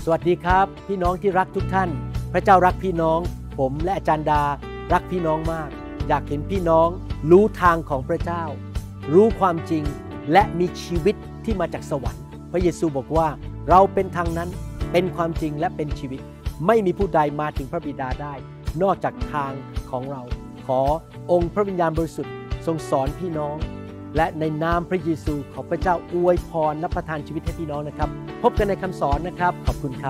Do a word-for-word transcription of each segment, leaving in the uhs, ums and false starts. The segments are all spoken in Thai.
สวัสดีครับพี่น้องที่รักทุกท่านพระเจ้ารักพี่น้องผมและอาจารย์ดารักพี่น้องมากอยากเห็นพี่น้องรู้ทางของพระเจ้ารู้ความจริงและมีชีวิตที่มาจากสวรรค์พระเยซูบอกว่าเราเป็นทางนั้นเป็นความจริงและเป็นชีวิตไม่มีผู้ใดมาถึงพระบิดาได้นอกจากทางของเราขอองค์พระวิญญาณบริสุทธิ์ทรงสอนพี่น้องและในนามพระเยซูขอพระเจ้าอวยพรและประทานชีวิตให้พี่น้องนะครับพบกันในคำสอนนะครับขอบคุณครับ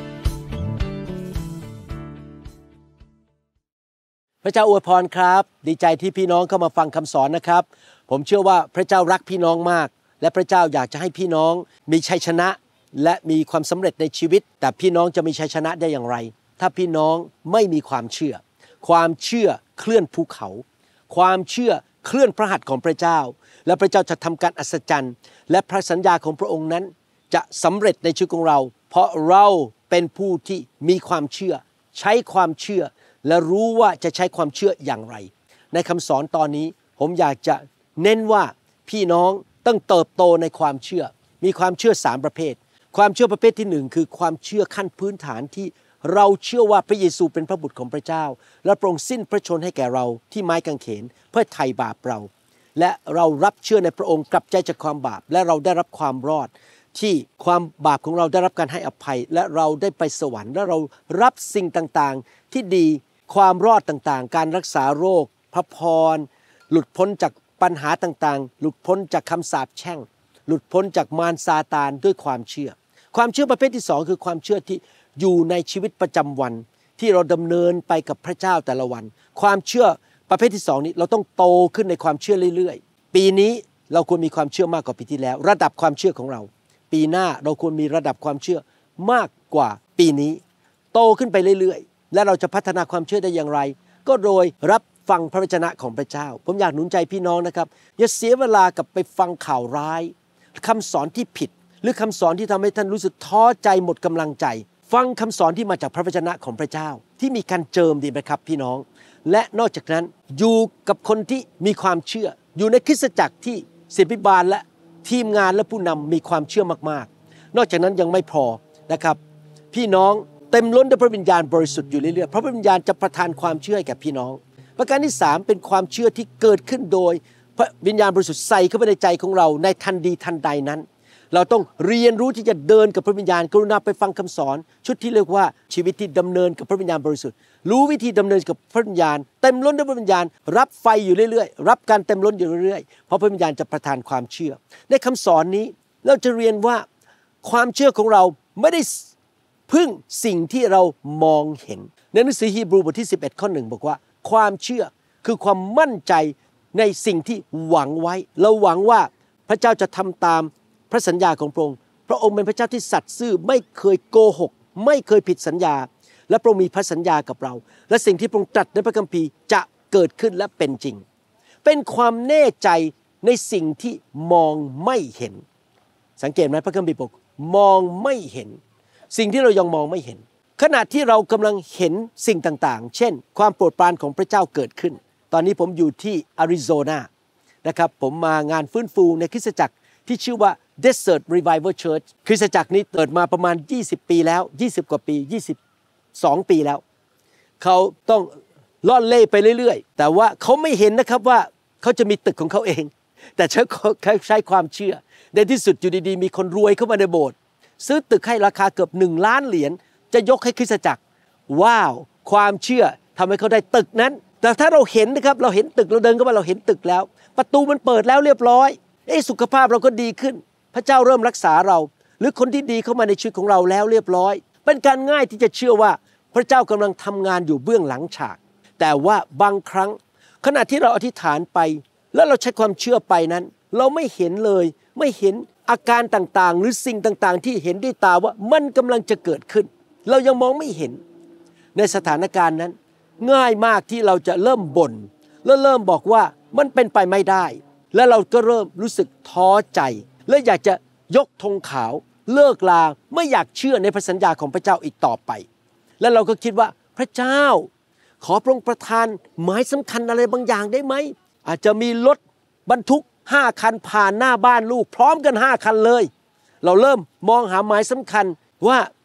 พระเจ้าอวยพรครับดีใจที่พี่น้องเข้ามาฟังคำสอนนะครับผมเชื่อว่าพระเจ้ารักพี่น้องมากและพระเจ้าอยากจะให้พี่น้องมีชัยชนะและมีความสำเร็จในชีวิตแต่พี่น้องจะมีชัยชนะได้อย่างไรถ้าพี่น้องไม่มีความเชื่อความเชื่อเคลื่อนภูเขาความเชื่อเคลื่อนพระหัตถ์ของพระเจ้าและพระเจ้าจะทำการอัศจรรย์และพระสัญญาของพระองค์นั้นจะสำเร็จในชีวิตของเราเพราะเราเป็นผู้ที่มีความเชื่อใช้ความเชื่อและรู้ว่าจะใช้ความเชื่ออย่างไรในคำสอนตอนนี้ผมอยากจะเน้นว่าพี่น้องต้องเติบโตในความเชื่อมีความเชื่อสามประเภทความเชื่อประเภทที่หนึ่งคือความเชื่อขั้นพื้นฐานที่เราเชื่อว่าพระเยซูเป็นพระบุตรของพระเจ้าและพระองค์สิ้นพระชนให้แก่เราที่ไม้กางเขนเพื่อไถ่บาปเราและเรารับเชื่อในพระองค์กลับใจจากความบาปและเราได้รับความรอดที่ความบาปของเราได้รับการให้อภัยและเราได้ไปสวรรค์และเรารับสิ่งต่างๆที่ดีความรอดต่างๆการรักษาโรคพระพรหลุดพ้นจากปัญหาต่างๆหลุดพ้นจากคำสาปแช่งหลุดพ้นจากมารซาตานด้วยความเชื่อความเชื่อประเภทที่สองคือความเชื่อที่อยู่ในชีวิตประจำวันที่เราดำเนินไปกับพระเจ้าแต่ละวันความเชื่อประเภทที่สองนี้เราต้องโตขึ้นในความเชื่อเรื่อยๆปีนี้เราควรมีความเชื่อมากกว่าปีที่แล้วระดับความเชื่อของเราปีหน้าเราควรมีระดับความเชื่อมากกว่าปีนี้โตขึ้นไปเรื่อยๆและเราจะพัฒนาความเชื่อได้อย่างไรก็โดยรับฟังพระวจนะของพระเจ้าผมอยากหนุนใจพี่น้องนะครับอย่าเสียเวลากับไปฟังข่าวร้ายคำสอนที่ผิดหรือคำสอนที่ทำให้ท่านรู้สึกท้อใจหมดกำลังใจฟังคำสอนที่มาจากพระวจนะของพระเจ้าที่มีการเจิมดีไหมครับพี่น้องและนอกจากนั้นอยู่กับคนที่มีความเชื่ออยู่ในคริสตจักรที่ศิษยาภิบาลและทีมงานและผู้นำมีความเชื่อมากๆนอกจากนั้นยังไม่พอนะครับพี่น้องเต็มล้นด้วยพระวิญญาณบริสุทธิ์อยู่เรื่อยๆพระวิญญาณจะประทานความเชื่อให้แก่พี่น้องประการที่สามเป็นความเชื่อที่เกิดขึ้นโดยพระวิญญาณบริสุทธิ์ใส่เข้าไปในใจของเราในทันทีทันใดนั้นเราต้องเรียนรู้ที่จะเดินกับพระวิญญาณกรุณาไปฟังคำสอนชุดที่เรียกว่าชีวิตที่ดำเนินกับพระวิญญาณบริสุทธิ์รู้วิธีดำเนินกับพระวิญญาณเต็มล้นด้วยพระวิญญาณรับไฟอยู่เรื่อยๆรับการเต็มล้นอยู่เรื่อยๆเพราะพระวิญญาณจะประทานความเชื่อในคำสอนนี้เราจะเรียนว่าความเชื่อของเราไม่ได้พึ่งสิ่งที่เรามองเห็นในหนังสือฮีบรูบทที่สิบเอ็ดข้อหนึ่งบอกว่าความเชื่อคือความมั่นใจในสิ่งที่หวังไว้เราหวังว่าพระเจ้าจะทำตามพระสัญญาของพระองค์พระองค์เป็นพระเจ้าที่สัตย์ซื่อไม่เคยโกหกไม่เคยผิดสัญญาและพระองค์มีพระสัญญากับเราและสิ่งที่พระองค์ตรัสในพระคัมภีร์จะเกิดขึ้นและเป็นจริงเป็นความแน่ใจในสิ่งที่มองไม่เห็นสังเกตไหมพระคัมภีร์บอกมองไม่เห็นสิ่งที่เรายังมองไม่เห็นขณะที่เรากำลังเห็นสิ่งต่างๆเช่นความโปรดปรานของพระเจ้าเกิดขึ้นตอนนี้ผมอยู่ที่อาริโซนานะครับผมมางานฟื้นฟูในคริสตจักรที่ชื่อว่า Desert Revival Church คริสตจักรนี้เกิดมาประมาณยี่สิบปีแล้วยี่สิบกว่าปียี่สิบสองปีแล้วเขาต้องล่อนเล่ไปเรื่อยๆแต่ว่าเขาไม่เห็นนะครับว่าเขาจะมีตึกของเขาเองแต่ใช้ใช้ความเชื่อในที่สุดอยู่ดีๆมีคนรวยเข้ามาในโบสถ์ซื้อตึกให้ราคาเกือบหนึ่งล้านเหรียญจะยกให้คริสตจักรว้าวความเชื่อทำให้เขาได้ตึกนั้นแต่ถ้าเราเห็นนะครับเราเห็นตึกเราเดินเข้ามาเราเห็นตึกแล้วประตูมันเปิดแล้วเรียบร้อยเอ้สุขภาพเราก็ดีขึ้นพระเจ้าเริ่มรักษาเราหรือคนที่ดีเข้ามาในชีวิตของเราแล้วเรียบร้อยเป็นการง่ายที่จะเชื่อว่าพระเจ้ากำลังทำงานอยู่เบื้องหลังฉากแต่ว่าบางครั้งขณะที่เราอธิษฐานไปแล้วเราใช้ความเชื่อไปนั้นเราไม่เห็นเลยไม่เห็นอาการต่างๆหรือสิ่งต่างๆที่เห็นด้วยตาว่ามันกำลังจะเกิดขึ้นเรายังมองไม่เห็นในสถานการณ์นั้นง่ายมากที่เราจะเริ่มบ่นแล้วเริ่มบอกว่ามันเป็นไปไม่ได้แล้วเราก็เริ่มรู้สึกท้อใจและอยากจะยกธงขาวเลิกลาไม่อยากเชื่อในพระสัญญาของพระเจ้าอีกต่อไปแล้วเราก็คิดว่าพระเจ้าขอพระองค์ประทานหมายสำคัญอะไรบางอย่างได้ไหมอาจจะมีรถบรรทุกห้าคันผ่านหน้าบ้านลูกพร้อมกันห้าคันเลยเราเริ่มมองหาหมายสำคัญว่า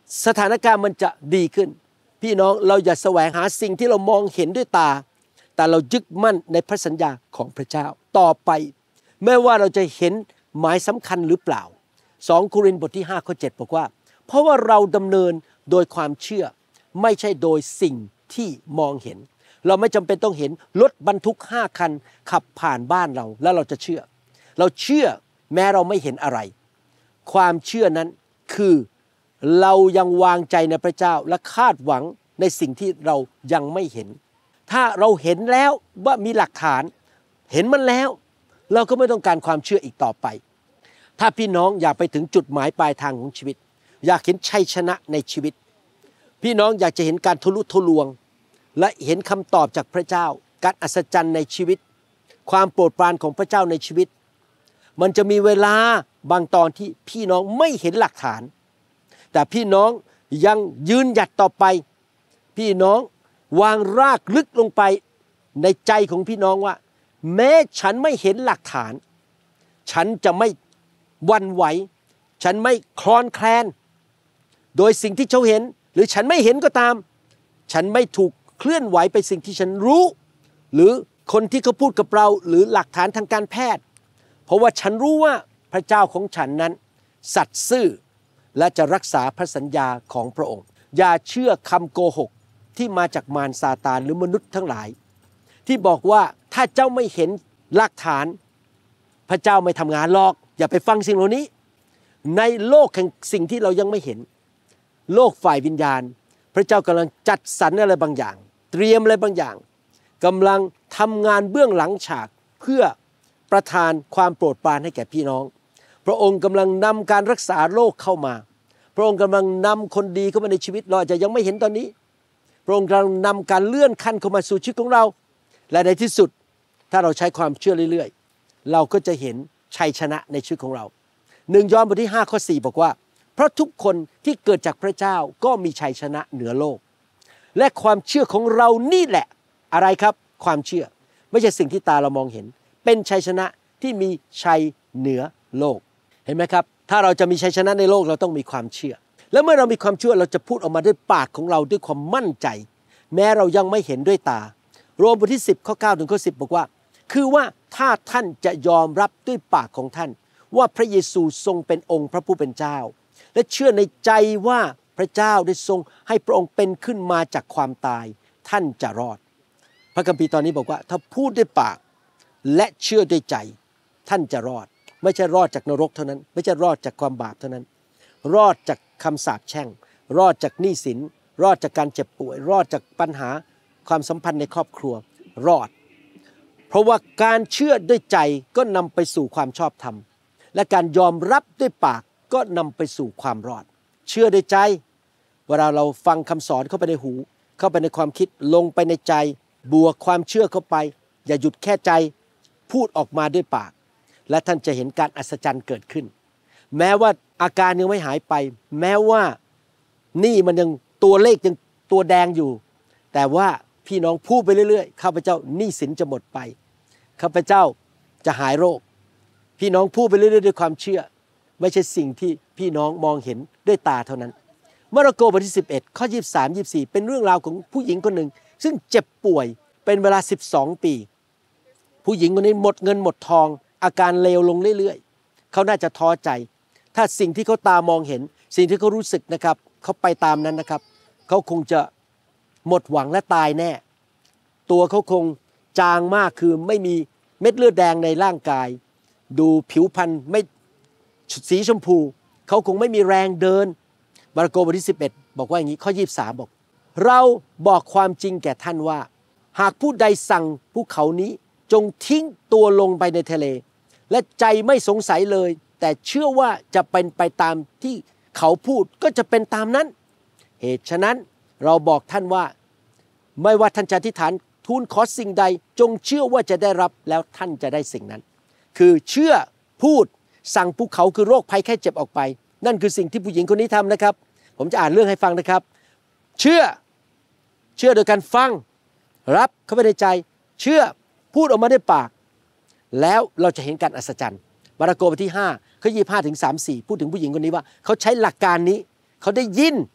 สถานการณ์มันจะดีขึ้นพี่น้องเราอย่าแสวงหาสิ่งที่เรามองเห็นด้วยตาแต่เรายึดมั่นในพระสัญญาของพระเจ้าต่อไปไม่ว่าเราจะเห็นหมายสำคัญหรือเปล่าสองโครินธ์บทที่ห้าข้อเจ็ดบอกว่าเพราะว่าเราดำเนินโดยความเชื่อไม่ใช่โดยสิ่งที่มองเห็นเราไม่จำเป็นต้องเห็นรถบรรทุกห้าคันขับผ่านบ้านเราแล้วเราจะเชื่อเราเชื่อแม้เราไม่เห็นอะไรความเชื่อนั้นคือเรายังวางใจในพระเจ้าและคาดหวังในสิ่งที่เรายังไม่เห็นถ้าเราเห็นแล้วว่ามีหลักฐานเห็นมันแล้วเราก็ไม่ต้องการความเชื่ออีกต่อไปถ้าพี่น้องอยากไปถึงจุดหมายปลายทางของชีวิตอยากเห็นชัยชนะในชีวิตพี่น้องอยากจะเห็นการทะลุทะลวงและเห็นคำตอบจากพระเจ้าการอัศจรรย์ในชีวิตความโปรดปรานของพระเจ้าในชีวิตมันจะมีเวลาบางตอนที่พี่น้องไม่เห็นหลักฐานแต่พี่น้องยังยืนหยัดต่อไปพี่น้องวางรากลึกลงไปในใจของพี่น้องว่าแม้ฉันไม่เห็นหลักฐานฉันจะไม่หวั่นไหวฉันไม่คลอนแคลนโดยสิ่งที่เขาเห็นหรือฉันไม่เห็นก็ตามฉันไม่ถูกเคลื่อนไหวไปสิ่งที่ฉันรู้หรือคนที่เขาพูดกับเราหรือหลักฐานทางการแพทย์เพราะว่าฉันรู้ว่าพระเจ้าของฉันนั้นสัตย์ซื่อและจะรักษาพระสัญญาของพระองค์อย่าเชื่อคำโกหกที่มาจากมารซาตานหรือมนุษย์ทั้งหลายที่บอกว่าถ้าเจ้าไม่เห็นหลักฐานพระเจ้าไม่ทำงานหรอกอย่าไปฟังสิ่งเหล่านี้ในโลกแห่งสิ่งที่เรายังไม่เห็นโลกฝ่ายวิญญาณพระเจ้ากำลังจัดสรรอะไรบางอย่างเตรียมอะไรบางอย่างกำลังทำงานเบื้องหลังฉากเพื่อประทานความโปรดปรานให้แก่พี่น้องพระองค์กำลังนำการรักษาโรคเข้ามาพระองค์กำลังนำคนดีเข้ามาในชีวิตเราอาจจะยังไม่เห็นตอนนี้พระองค์กำลังนำการเลื่อนขั้นเข้ามาสู่ชีวิตของเราและในที่สุดถ้าเราใช้ความเชื่อเรื่อยๆเราก็จะเห็นชัยชนะในชีวิตของเราหนึ่งยอห์นบทที่ห้าข้อสี่บอกว่าเพราะทุกคนที่เกิดจากพระเจ้าก็มีชัยชนะเหนือโลกและความเชื่อของเรานี่แหละอะไรครับความเชื่อไม่ใช่สิ่งที่ตาเรามองเห็นเป็นชัยชนะที่มีชัยเหนือโลกเห็นไหมครับถ้าเราจะมีชัยชนะในโลกเราต้องมีความเชื่อแล้วเมื่อเรามีความเชื่อเราจะพูดออกมาด้วยปากของเราด้วยความมั่นใจแม้เรายังไม่เห็นด้วยตาโรมบทที่สิบข้อเก้าถึงข้อสิบบอกว่าคือว่าถ้าท่านจะยอมรับด้วยปากของท่านว่าพระเยซูทรงเป็นองค์พระผู้เป็นเจ้าและเชื่อในใจว่าพระเจ้าได้ทรงให้พระองค์เป็นขึ้นมาจากความตายท่านจะรอดพระคัมภีร์ตอนนี้บอกว่าถ้าพูดด้วยปากและเชื่อด้วยใจท่านจะรอดไม่ใช่รอดจากนรกเท่านั้นไม่ใช่รอดจากความบาปเท่านั้นรอดจากคำสาปแช่งรอดจากหนี้สินรอดจากการเจ็บป่วยรอดจากปัญหาความสัมพันธ์ในครอบครัวรอดเพราะว่าการเชื่อด้วยใจก็นำไปสู่ความชอบธรรมและการยอมรับด้วยปากก็นำไปสู่ความรอดเชื่อด้วยใจเวลาเราฟังคำสอนเข้าไปในหูเข้าไปในความคิดลงไปในใจบวกความเชื่อเข้าไปอย่าหยุดแค่ใจพูดออกมาด้วยปากและท่านจะเห็นการอัศจรรย์เกิดขึ้นแม้ว่าอาการยังไม่หายไปแม้ว่านี่มันยังตัวเลขยังตัวแดงอยู่แต่ว่าพี่น้องพูดไปเรื่อยๆข้าพเจ้าหนี้สินจะหมดไปข้าพเจ้าจะหายโรคพี่น้องพูดไปเรื่อยๆด้วยความเชื่อไม่ใช่สิ่งที่พี่น้องมองเห็นด้วยตาเท่านั้นมาระโกบทที่สิบเอ็ดข้อยี่สิบสาม ยี่สิบสี่เป็นเรื่องราวของผู้หญิงคนหนึ่งซึ่งเจ็บป่วยเป็นเวลาสิบสองปีผู้หญิงคนนี้หมดเงินหมดทองอาการเลวลงเรื่อยๆเขาน่าจะท้อใจถ้าสิ่งที่เขาตามองเห็นสิ่งที่เขารู้สึกนะครับเขาไปตามนั้นนะครับเขาคงจะหมดหวังและตายแน่ตัวเขาคงจางมากคือไม่มีเม็ดเลือดแดงในร่างกายดูผิวพรรณไม่สีชมพูเขาคงไม่มีแรงเดินมาระโกบทที่สิบเอ็ดบอกว่าอย่างนี้ข้อยี่สิบสามบอกเราบอกความจริงแก่ท่านว่าหากผู้ใดสั่งภูเขานี้จงทิ้งตัวลงไปในทะเลและใจไม่สงสัยเลยแต่เชื่อว่าจะเป็นไปตามที่เขาพูดก็จะเป็นตามนั้นเหตุฉะนั้นเราบอกท่านว่าไม่ว่าท่านจะอธิษฐานทูลขอสิ่งใดจงเชื่อว่าจะได้รับแล้วท่านจะได้สิ่งนั้นคือเชื่อพูดสั่งภูเขาคือโรคภัยแค่เจ็บออกไปนั่นคือสิ่งที่ผู้หญิงคนนี้ทำนะครับผมจะอ่านเรื่องให้ฟังนะครับเชื่อเชื่อโดยการฟังรับเข้าไปในใจเชื่อพูดออกมาด้วยปากแล้วเราจะเห็นการอัศจรรย์มาระโกบทที่ห้าข้อยี่สิบห้าถึงสามสิบสี่พูดถึงผู้หญิงคนนี้ว่าเขาใช้หลักการนี้เขาได้ยิน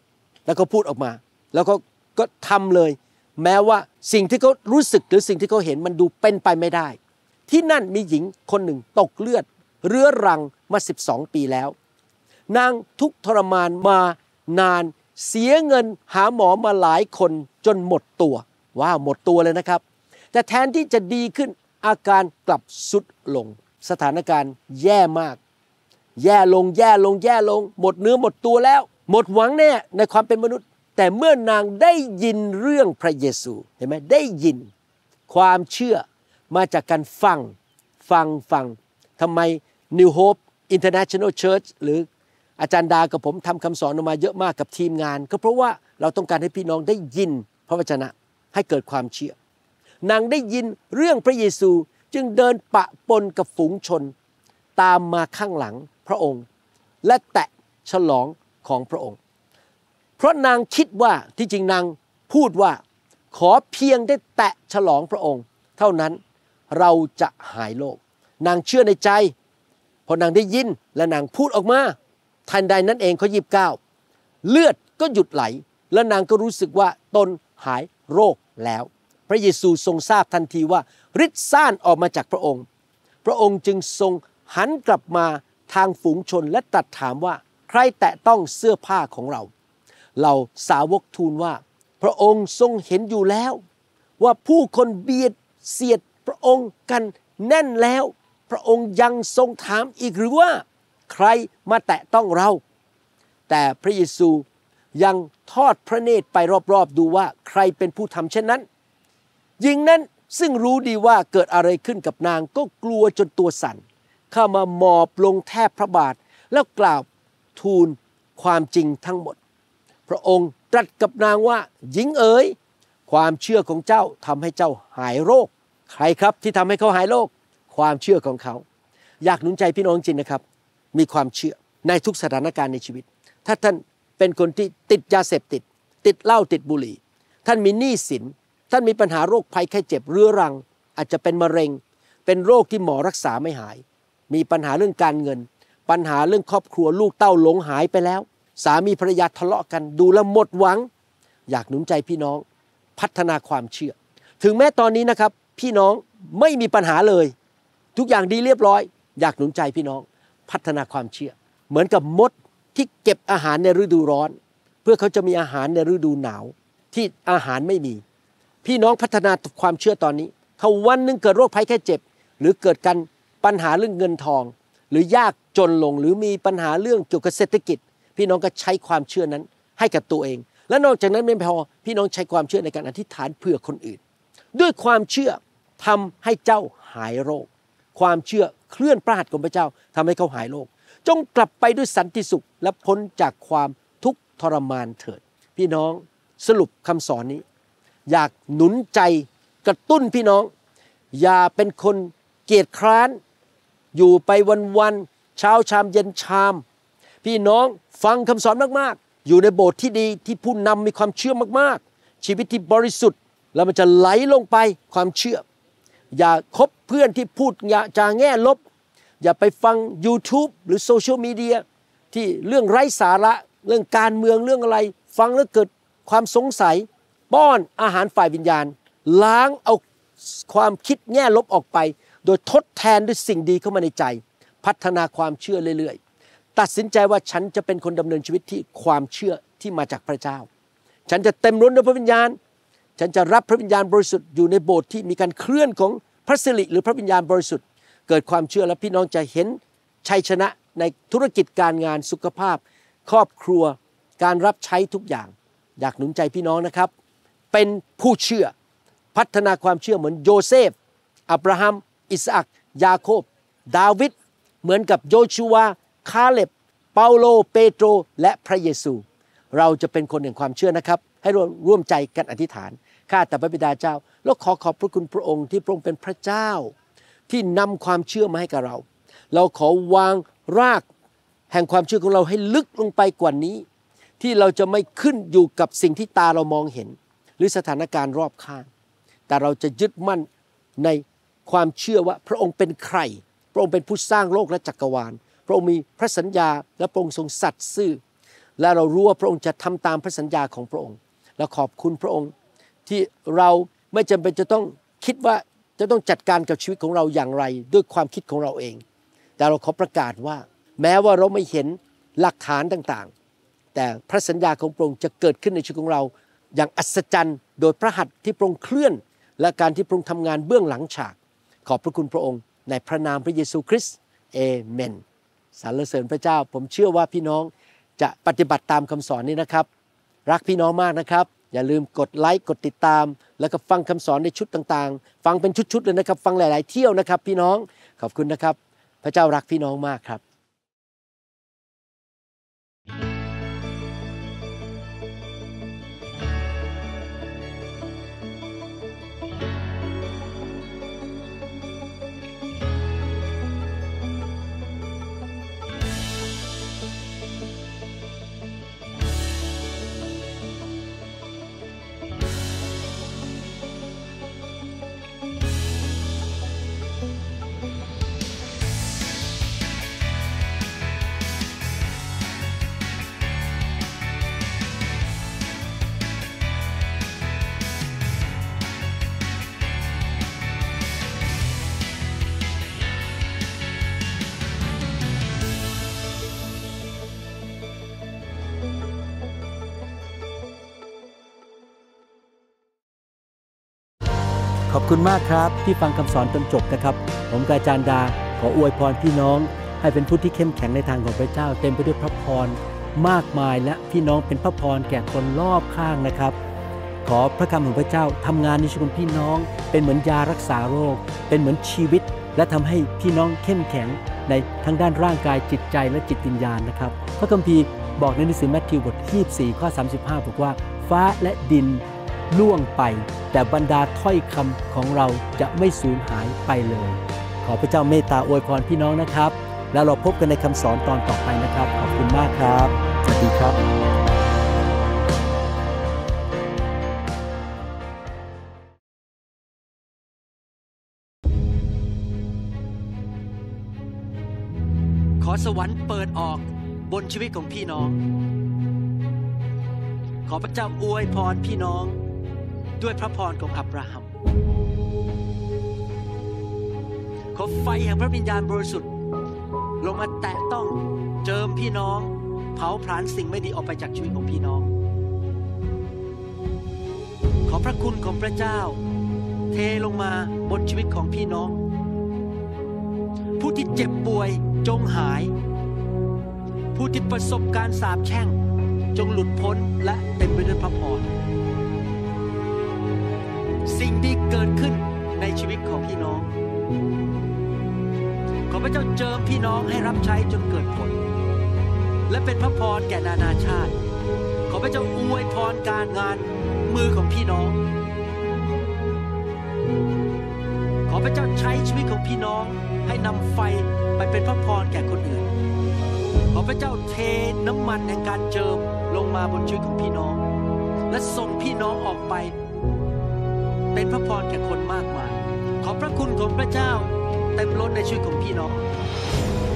แล้วก็พูดออกมาแล้วก็ก็ทำเลยแม้ว่าสิ่งที่เขารู้สึกหรือสิ่งที่เขาเห็นมันดูเป็นไปไม่ได้ที่นั่นมีหญิงคนหนึ่งตกเลือดเรื้อรังมาสิบสองปีแล้วนางทุกข์ทรมานมานานเสียเงินหาหมอมาหลายคนจนหมดตัวว้าวหมดตัวเลยนะครับแต่แทนที่จะดีขึ้นอาการกลับทรุดลงสถานการณ์แย่มากแย่ลงแย่ลงแย่ลงหมดเนื้อหมดตัวแล้วหมดหวังแน่ในความเป็นมนุษย์แต่เมื่อนางได้ยินเรื่องพระเยซูเห็นไหมได้ยินความเชื่อมาจากการฟังฟังฟังทำไม New Hope International Church หรืออาจารย์ดากับผมทำคำสอนออกมาเยอะมากกับทีมงานก็เพราะว่าเราต้องการให้พี่น้องได้ยินพระวจนะให้เกิดความเชื่อนางได้ยินเรื่องพระเยซูจึงเดินปะปนกับฝูงชนตามมาข้างหลังพระองค์และแตะฉลองของพระองค์เพราะนางคิดว่าที่จริงนางพูดว่าขอเพียงได้แตะฉลองพระองค์เท่านั้นเราจะหายโรคนางเชื่อในใจพอนางได้ยินและนางพูดออกมาทันใดนั้นเองข้อยี่สิบเก้าเลือดก็หยุดไหลและนางก็รู้สึกว่าตนหายโรคแล้วพระเยซูทรงทราบทันทีว่าฤทธิ์ซ่านออกมาจากพระองค์พระองค์จึงทรงหันกลับมาทางฝูงชนและตรัสถามว่าใครแตะต้องเสื้อผ้าของเราเราสาวกทูลว่าพระองค์ทรงเห็นอยู่แล้วว่าผู้คนเบียดเสียดพระองค์กันแน่นแล้วพระองค์ยังทรงถามอีกหรือว่าใครมาแตะต้องเราแต่พระเยซูยังทอดพระเนตรไปรอบๆดูว่าใครเป็นผู้ทำเช่นนั้นหญิงนั้นซึ่งรู้ดีว่าเกิดอะไรขึ้นกับนางก็กลัวจนตัวสั่นเข้ามาหมอบลงแทบพระบาทแล้วกล่าวทูลความจริงทั้งหมดพระองค์ตรัสกับนางว่าหญิงเอ๋ยความเชื่อของเจ้าทำให้เจ้าหายโรคใครครับที่ทำให้เขาหายโรคความเชื่อของเขาอยากหนุนใจพี่น้องจริงนะครับมีความเชื่อในทุกสถานการณ์ในชีวิตถ้าท่านเป็นคนที่ติดยาเสพติดติดเหล้าติดบุหรี่ท่านมีหนี้สินท่านมีปัญหาโรคภัยไข้เจ็บเรื้อรังอาจจะเป็นมะเร็งเป็นโรคที่หมอรักษาไม่หายมีปัญหาเรื่องการเงินปัญหาเรื่องครอบครัวลูกเต้าหลงหายไปแล้วสามีภรรยาทะเลาะกันดูแล้วหมดหวังอยากหนุนใจพี่น้องพัฒนาความเชื่อถึงแม้ตอนนี้นะครับพี่น้องไม่มีปัญหาเลยทุกอย่างดีเรียบร้อยอยากหนุนใจพี่น้องพัฒนาความเชื่อเหมือนกับมดที่เก็บอาหารในฤดูร้อนเพื่อเขาจะมีอาหารในฤดูหนาวที่อาหารไม่มีพี่น้องพัฒนาความเชื่อตอนนี้ถ้าวันหนึ่งเกิดโรคภัยแค่เจ็บหรือเกิดการปัญหาเรื่องเงินทองหรือยากจนลงหรือมีปัญหาเรื่องเกี่ยวกับเศรษฐกิจพี่น้องก็ใช้ความเชื่อนั้นให้กับตัวเองและนอกจากนั้นไม่พอพี่น้องใช้ความเชื่อในการอธิษฐานเพื่อคนอื่นด้วยความเชื่อทำให้เจ้าหายโรคความเชื่อเคลื่อนพระหัตถ์ของพระเจ้าทำให้เขาหายโรคจงกลับไปด้วยสันติสุขและพ้นจากความทุกข์ทรมานเถิดพี่น้องสรุปคำสอนนี้อยากหนุนใจกระตุ้นพี่น้องอย่าเป็นคนเกียจคร้านอยู่ไปวันๆเช้าชามเย็นชามพี่น้องฟังคำสอนมากๆอยู่ในโบสถ์ที่ดีที่ผู้นำมีความเชื่อมากๆชีวิตที่บริสุทธิ์แล้วมันจะไหลลงไปความเชื่ออย่าคบเพื่อนที่พูดจาแง่ลบอย่าไปฟัง YouTube หรือโซเชียลมีเดียที่เรื่องไร้สาระเรื่องการเมืองเรื่องอะไรฟังแล้วเกิดความสงสัยป้อนอาหารฝ่ายวิญญาณล้างเอาความคิดแง่ลบออกไปโดยทดแทนด้วยสิ่งดีเข้ามาในใจพัฒนาความเชื่อเรื่อยๆตัดสินใจว่าฉันจะเป็นคนดำเนินชีวิตที่ความเชื่อที่มาจากพระเจ้าฉันจะเต็มล้นด้วยพระวิญญาณฉันจะรับพระวิญญาณบริสุทธิ์อยู่ในโบสถ์ที่มีการเคลื่อนของพระสิริหรือพระวิญญาณบริสุทธิ์เกิดความเชื่อและพี่น้องจะเห็นชัยชนะในธุรกิจการงานสุขภาพครอบครัวการรับใช้ทุกอย่างอยากหนุนใจพี่น้องนะครับเป็นผู้เชื่อพัฒนาความเชื่อเหมือนโยเซฟอับราฮัมอิสอัคยาโคบดาวิดเหมือนกับโยชูวาคาเลบเปาโลเปโตรและพระเยซูเราจะเป็นคนแห่งความเชื่อนะครับให้ร่วมร่วมใจกันอธิษฐานข้าแต่พระบิดาเจ้าแล้วขอขอบพระคุณพระองค์ที่พระองค์เป็นพระเจ้าที่นำความเชื่อมาให้กับเราเราขอวางรากแห่งความเชื่อของเราให้ลึกลงไปกว่านี้ที่เราจะไม่ขึ้นอยู่กับสิ่งที่ตาเรามองเห็นหรือสถานการณ์รอบข้างแต่เราจะยึดมั่นในความเชื่อว่าพระองค์เป็นใครพระองค์เป็นผู้สร้างโลกและจักรวาลพระองค์มีพระสัญญาและพระองค์ทรงสัตย์ซื่อและเรารู้ว่าพระองค์จะทำตามพระสัญญาของพระองค์และขอบคุณพระองค์ที่เราไม่จำเป็นจะต้องคิดว่าจะต้องจัดการกับชีวิตของเราอย่างไรด้วยความคิดของเราเองแต่เราขอประกาศว่าแม้ว่าเราไม่เห็นหลักฐานต่างๆแต่พระสัญญาของพระองค์จะเกิดขึ้นในชีวิตของเราอย่างอัศจรรย์โดยพระหัตถ์ที่พระองค์เคลื่อนและการที่พระองค์ทำงานเบื้องหลังฉากขอบพระคุณพระองค์ในพระนามพระเยซูคริสต์เอเมนสรรเสริญพระเจ้าผมเชื่อว่าพี่น้องจะปฏิบัติตามคำสอนนี้นะครับรักพี่น้องมากนะครับอย่าลืมกดไลค์กดติดตามแล้วก็ฟังคำสอนในชุดต่างๆฟังเป็นชุดๆเลยนะครับฟังหลายๆเที่ยวนะครับพี่น้องขอบคุณนะครับพระเจ้ารักพี่น้องมากครับขอบคุณมากครับที่ฟังคำสอนจนจบนะครับผมกาอาจารย์ดาขออวยพรพี่น้องให้เป็นผู้ที่เข้มแข็งในทางของพระเจ้าเต็มไปด้วยพระพรมากมายและพี่น้องเป็นพระพรแก่คนรอบข้างนะครับขอพระคำของพระเจ้าทำงานในชีวิตพี่น้องเป็นเหมือนยารักษาโรคเป็นเหมือนชีวิตและทำให้พี่น้องเข้มแข็งในทั้งด้านร่างกายจิตใจและจิตวิญญาณนะครับพระคัมภีร์บอกในหนังสือมัทธิวบทที่ยี่สิบสี่ข้อสามสิบห้าบอกว่าฟ้าและดินล่วงไปแต่บรรดาถ้อยคำของเราจะไม่สูญหายไปเลยขอพระเจ้าเมตตาอวยพรพี่น้องนะครับแล้วเราพบกันในคำสอนตอนต่อไปนะครับขอบคุณมากครับสวัสดีครับขอสวรรค์เปิดออกบนชีวิตของพี่น้องขอพระเจ้าอวยพรพี่น้องด้วยพระพรของอับราฮัมขอไฟแห่งพระวิญญาณบริสุทธิ์ลงมาแตะต้องเจิมพี่น้องเผาผลาญสิ่งไม่ดีออกไปจากชีวิตของพี่น้องขอพระคุณของพระเจ้าเทลงมาบนชีวิตของพี่น้องผู้ที่เจ็บป่วยจงหายผู้ที่ประสบการสาปแช่งจงหลุดพ้นและเต็มไปด้วยพระพรสิ่งที่เกิดขึ้นในชีวิตของพี่น้องขอพระเจ้าเจิมพี่น้องให้รับใช้จนเกิดผลและเป็นพระพรแก่นานาชาติขอพระเจ้าอวยพรการงานมือของพี่น้องขอพระเจ้าใช้ชีวิตของพี่น้องให้นำไฟไปเป็นพระพรแก่คนอื่นขอพระเจ้าเทน้ำมันแห่งการเจิมลงมาบนชีวิตของพี่น้องและส่งพี่น้องออกไปเป็นพระพรแก่คนมากมายขอพระคุณของพระเจ้าเต็มล้นในชีวิตของพี่น้อง